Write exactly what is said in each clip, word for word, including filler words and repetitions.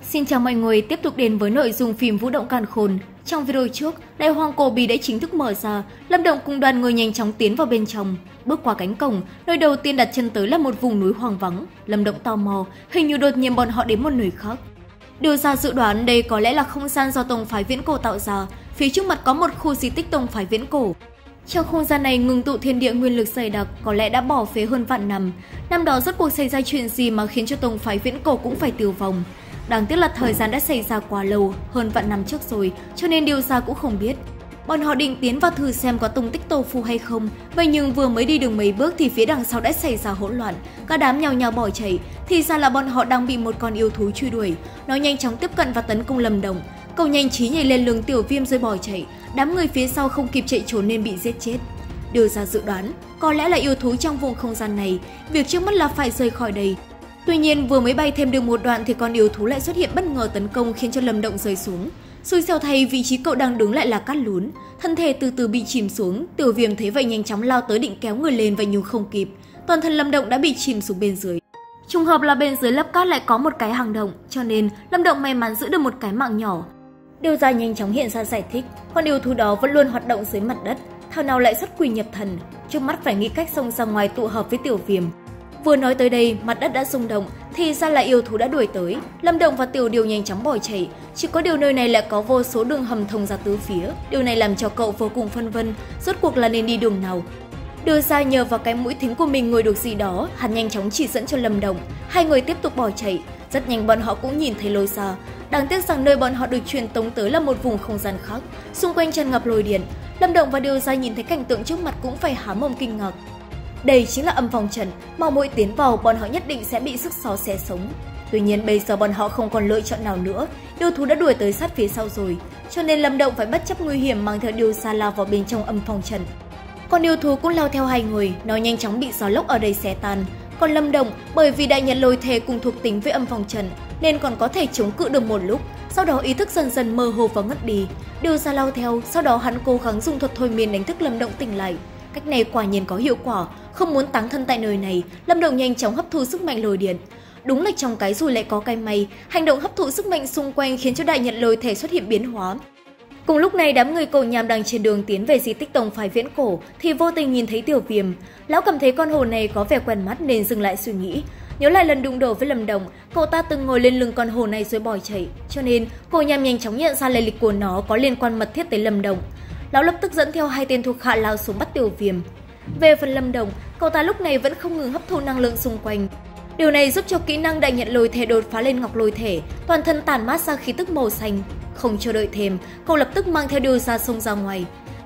Xin chào mọi người, tiếp tục đến với nội dung phim Vũ Động Càn Khôn. Trong video trước, Đại Hoang Cổ Bí đã chính thức mở ra, Lâm Động cùng đoàn người nhanh chóng tiến vào bên trong. Bước qua cánh cổng, nơi đầu tiên đặt chân tới là một vùng núi hoang vắng. Lâm Động tò mò, hình như đột nhiên bọn họ đến một nơi khác. Đưa ra dự đoán đây có lẽ là không gian do tông phái Viễn Cổ tạo ra, phía trước mặt có một khu di tích tông phái Viễn Cổ. Trong không gian này ngưng tụ thiên địa nguyên lực dày đặc, có lẽ đã bỏ phế hơn vạn năm. Năm đó rốt cuộc xảy ra chuyện gì mà khiến cho tông phái Viễn Cổ cũng phải tiêu vong? Đáng tiếc là thời gian đã xảy ra quá lâu, hơn vạn năm trước rồi, cho nên điều ra cũng không biết. Bọn họ định tiến vào thử xem có tung tích tổ phù hay không, vậy nhưng vừa mới đi được mấy bước thì phía đằng sau đã xảy ra hỗn loạn, cả đám nhào nhào bỏ chạy, thì ra là bọn họ đang bị một con yêu thú truy đuổi. Nó nhanh chóng tiếp cận và tấn công Lâm Động, cậu nhanh trí nhảy lên lưng Tiểu Viêm rồi bỏ chạy, đám người phía sau không kịp chạy trốn nên bị giết chết. Đưa ra dự đoán, có lẽ là yêu thú trong vùng không gian này, việc trước mắt là phải rời khỏi đây. Tuy nhiên vừa mới bay thêm được một đoạn thì con yêu thú lại xuất hiện bất ngờ tấn công khiến cho Lâm Động rơi xuống. Xui xẻo thay, vị trí cậu đang đứng lại là cát lún, thân thể từ từ bị chìm xuống. Tiểu Viêm thấy vậy nhanh chóng lao tới định kéo người lên vậy nhưng không kịp, toàn thân Lâm Động đã bị chìm xuống bên dưới. Trùng hợp là bên dưới lớp cát lại có một cái hang động, cho nên Lâm Động may mắn giữ được một cái mạng nhỏ. Điều ra nhanh chóng hiện ra giải thích, con yêu thú đó vẫn luôn hoạt động dưới mặt đất, thảo nào lại xuất quỷ nhập thần, trước mắt phải nghĩ cách xông ra ngoài tụ hợp với Tiểu Viêm. Vừa nói tới đây, mặt đất đã rung động, thì ra là yêu thú đã đuổi tới. Lâm Động và Tiểu Điều nhanh chóng bỏ chạy, chỉ có điều nơi này lại có vô số đường hầm thông ra tứ phía. Điều này làm cho cậu vô cùng phân vân, rốt cuộc là nên đi đường nào. Đưa ra nhờ vào cái mũi thính của mình ngồi được gì đó, hắn nhanh chóng chỉ dẫn cho Lâm Động. Hai người tiếp tục bỏ chạy, rất nhanh bọn họ cũng nhìn thấy lối ra. Đáng tiếc rằng nơi bọn họ được truyền tống tới là một vùng không gian khác, xung quanh tràn ngập lôi điện. Lâm Động và Điều Ra nhìn thấy cảnh tượng trước mặt cũng phải há mồm kinh ngạc. Đây chính là âm phong trận, mà mỗi tiến vào bọn họ nhất định sẽ bị sức gió xé sống. Tuy nhiên bây giờ bọn họ không còn lựa chọn nào nữa, yêu thú đã đuổi tới sát phía sau rồi, cho nên Lâm Động phải bất chấp nguy hiểm mang theo Điều Ra lao vào bên trong âm phong trận. Còn yêu thú cũng lao theo hai người, nó nhanh chóng bị gió lốc ở đây xé tan. Còn Lâm Động bởi vì đại nhận lôi thể cùng thuộc tính với âm phong trận nên còn có thể chống cự được một lúc, sau đó ý thức dần dần mơ hồ và ngất đi. Điều Ra lao theo, sau đó hắn cố gắng dùng thuật thôi miên đánh thức Lâm Động tỉnh lại. Cách này quả nhiên có hiệu quả, không muốn táng thân tại nơi này, Lâm Động nhanh chóng hấp thu sức mạnh lôi điện. Đúng là trong cái rủi lại có cái may, hành động hấp thụ sức mạnh xung quanh khiến cho đại nhận lôi thể xuất hiện biến hóa. Cùng lúc này đám người Cổ Nham đang trên đường tiến về di tích tông phái Viễn Cổ thì vô tình nhìn thấy Tiểu Viêm. Lão cảm thấy con hồ này có vẻ quen mắt nên dừng lại suy nghĩ. Nhớ lại lần đụng độ với Lâm Động, cậu ta từng ngồi lên lưng con hồ này rồi bỏ chạy, cho nên Cổ Nham nhanh chóng nhận ra lai lịch của nó có liên quan mật thiết tới Lâm Động. Lão lập tức dẫn theo hai tên thuộc hạ lao xuống bắt Tiểu Viêm. Về phần Lâm Động, cậu ta lúc này vẫn không ngừng hấp thu năng lượng xung quanh. Điều này giúp cho kỹ năng đại nhận lôi thể đột phá lên ngọc lôi thể, toàn thân tản mát ra khí tức màu xanh. Không chờ đợi thêm, cậu lập tức mang theo Điều Ra xông ra ngoài.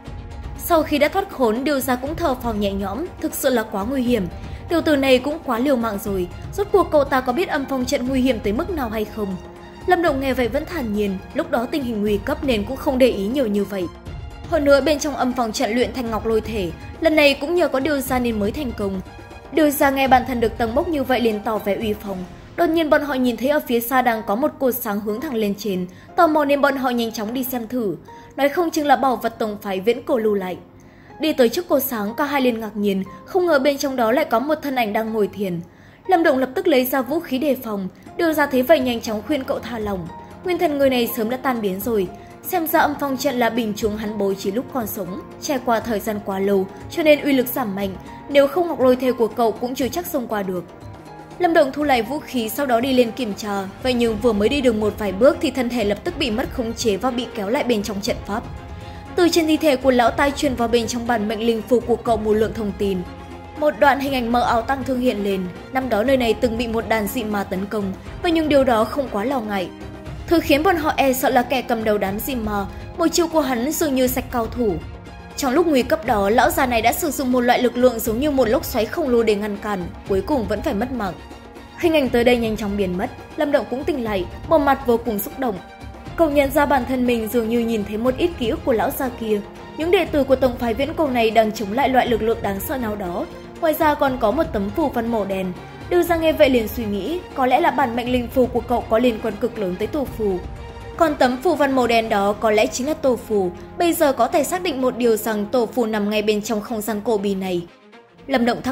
Sau khi đã thoát khốn, Điều Ra cũng thở phào nhẹ nhõm, thực sự là quá nguy hiểm. Tiểu tử này cũng quá liều mạng rồi, rốt cuộc cậu ta có biết âm phong trận nguy hiểm tới mức nào hay không? Lâm Động nghe vậy vẫn thản nhiên, lúc đó tình hình nguy cấp nên cũng không để ý nhiều như vậy. Hơn nữa bên trong âm phong trận luyện thành ngọc lôi thể, lần này cũng nhờ có Điều Ra nên mới thành công. Điều Ra nghe bản thân được tầng bốc như vậy liền tỏ vẻ uy phong. Đột nhiên bọn họ nhìn thấy ở phía xa đang có một cột sáng hướng thẳng lên trên, tò mò nên bọn họ nhanh chóng đi xem thử, nói không chừng là bảo vật tông phái Viễn Cổ lưu lại. Đi tới trước cột sáng, cả hai liền ngạc nhiên, không ngờ bên trong đó lại có một thân ảnh đang ngồi thiền. Lâm Động lập tức lấy ra vũ khí đề phòng, Điều Ra thấy vậy nhanh chóng khuyên cậu thả lỏng. Nguyên thần người này sớm đã tan biến rồi, xem ra âm phong trận là bình chướng hắn bố trí lúc còn sống, trải qua thời gian quá lâu cho nên uy lực giảm mạnh, nếu không ngọc lôi thể của cậu cũng chưa chắc xông qua được. Lâm Động thu lại vũ khí sau đó đi lên kiểm tra, vậy nhưng vừa mới đi được một vài bước thì thân thể lập tức bị mất khống chế và bị kéo lại bên trong trận pháp. Từ trên thi thể của lão tai truyền vào bên trong bản mệnh linh phù của cậu một lượng thông tin. Một đoạn hình ảnh mờ ảo tăng thương hiện lên, năm đó nơi này từng bị một đàn dị ma tấn công, vậy nhưng điều đó không quá lo ngại. Thứ khiến bọn họ e sợ là kẻ cầm đầu đám dị ma, một chiêu của hắn dường như sạch cao thủ. Trong lúc nguy cấp đó, lão già này đã sử dụng một loại lực lượng giống như một lốc xoáy khổng lồ để ngăn cản, cuối cùng vẫn phải mất mạng. Hình ảnh tới đây nhanh chóng biến mất, Lâm Động cũng tỉnh lại, bộ mặt vô cùng xúc động. Cậu nhận ra bản thân mình dường như nhìn thấy một ít ký ức của lão già kia. Những đệ tử của tông phái Viễn Cổ này đang chống lại loại lực lượng đáng sợ nào đó. Ngoài ra còn có một tấm phù văn màu đen. Đưa Ra nghe vậy liền suy nghĩ, có lẽ là bản mệnh linh phù của cậu có liên quan cực lớn tới tổ phù. Còn tấm phù văn màu đen đó có lẽ chính là tổ phù. Bây giờ có thể xác định một điều rằng tổ phù nằm ngay bên trong không gian cổ bí này. Lâm Động thắc mắc,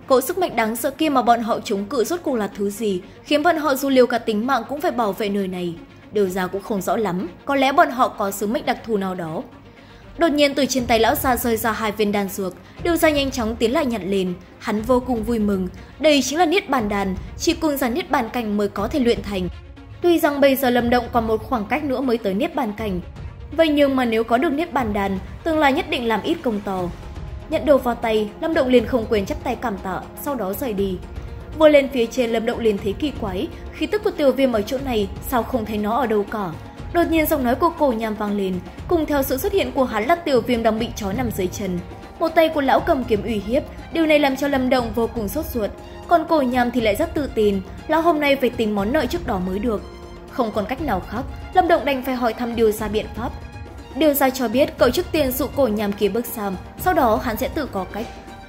Cỗ sức mạnh đáng sợ kia mà bọn họ chống cự rốt cuộc là thứ gì, khiến bọn họ dù liều cả tính mạng cũng phải bảo vệ nơi này. Điều Gia cũng không rõ lắm, có lẽ bọn họ có sứ mệnh đặc thù nào đó. Đột nhiên từ trên tay lão già rơi ra hai viên đan dược, Điều Gia nhanh chóng tiến lại nhặt lên, hắn vô cùng vui mừng, đây chính là Niết Bàn đan, chỉ cùng giả Niết Bàn cảnh mới có thể luyện thành. Tuy rằng bây giờ Lâm Động còn một khoảng cách nữa mới tới Niết Bàn cảnh, vậy nhưng mà nếu có được Niết Bàn đan, tương lai nhất định làm ít công to. Nhận đồ vào tay, Lâm Động liền không quên chắp tay cảm tạ, sau đó rời đi. Vừa lên phía trên, Lâm Động liền thấy kỳ quái, khí tức của Tiểu Viêm ở chỗ này sao không thấy nó ở đâu cả. Đột nhiên giọng nói của Cổ Nham vang lên, cùng theo sự xuất hiện của hắn là Tiểu Viêm đang bị trói nằm dưới chân. Một tay của lão cầm kiếm uy hiếp, điều này làm cho Lâm Động vô cùng sốt ruột, còn Cổ Nham thì lại rất tự tin, lão hôm nay phải tính món nợ trước đó mới được. Không còn cách nào khác, Lâm Động đành phải hỏi thăm Điều Gia biện pháp. Điều Gia cho biết cậu trước tiên dụ Cổ Nham kia bước sang, sau đó hắn sẽ tự có cách.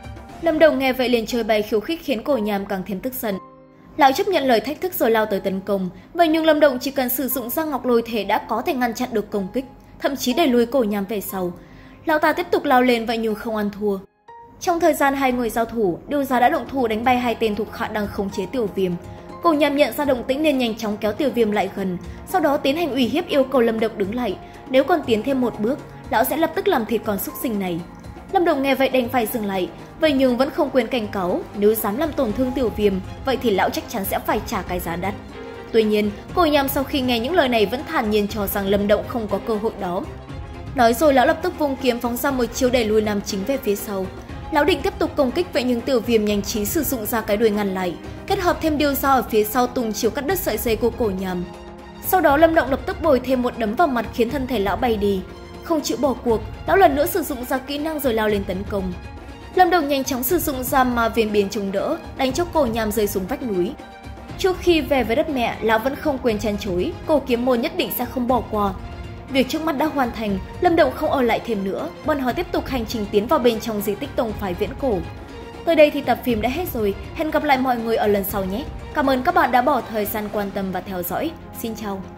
Lâm Động nghe vậy liền chơi bày khiêu khích khiến Cổ Nham càng thêm tức giận. Lão chấp nhận lời thách thức rồi lao tới tấn công, vậy nhưng Lâm Động chỉ cần sử dụng Giang Ngọc Lôi Thể đã có thể ngăn chặn được công kích, thậm chí đẩy lùi Cổ Nham về sau. Lão ta tiếp tục lao lên vậy nhưng không ăn thua. Trong thời gian hai người giao thủ, Điều Gia đã động thủ đánh bay hai tên thuộc hạ đang khống chế Tiểu Viêm. Cổ Nham nhận ra động tĩnh nên nhanh chóng kéo Tiểu Viêm lại gần, sau đó tiến hành uy hiếp yêu cầu Lâm Động đứng lại, nếu còn tiến thêm một bước, lão sẽ lập tức làm thịt con súc sinh này. Lâm Động nghe vậy đành phải dừng lại, vậy nhưng vẫn không quên cảnh cáo, nếu dám làm tổn thương Tiểu Viêm, vậy thì lão chắc chắn sẽ phải trả cái giá đắt. Tuy nhiên, Cổ Nham sau khi nghe những lời này vẫn thản nhiên cho rằng Lâm Động không có cơ hội đó. Nói rồi lão lập tức vung kiếm phóng ra một chiêu đẩy lùi nam chính về phía sau. Lão định tiếp tục công kích vậy nhưng Tiểu Viêm nhanh trí sử dụng ra cái đuôi ngăn lại, kết hợp thêm Điều Gia ở phía sau tung chiêu cắt đứt sợi dây của Cổ Nham. Sau đó Lâm Động lập tức bồi thêm một đấm vào mặt khiến thân thể lão bay đi. Không chịu bỏ cuộc, lão lần nữa sử dụng ra kỹ năng rồi lao lên tấn công. Lâm Động nhanh chóng sử dụng ra ma viên biến chống đỡ, đánh cho Cổ Nham rơi xuống vách núi. Trước khi về với đất mẹ, lão vẫn không quên chăn chối, Cổ Kiếm Môn nhất định sẽ không bỏ qua. Việc trước mắt đã hoàn thành, Lâm Động không ở lại thêm nữa, bọn họ tiếp tục hành trình tiến vào bên trong di tích tông phái viễn cổ. Tới đây thì tập phim đã hết rồi, hẹn gặp lại mọi người ở lần sau nhé. Cảm ơn các bạn đã bỏ thời gian quan tâm và theo dõi. Xin chào!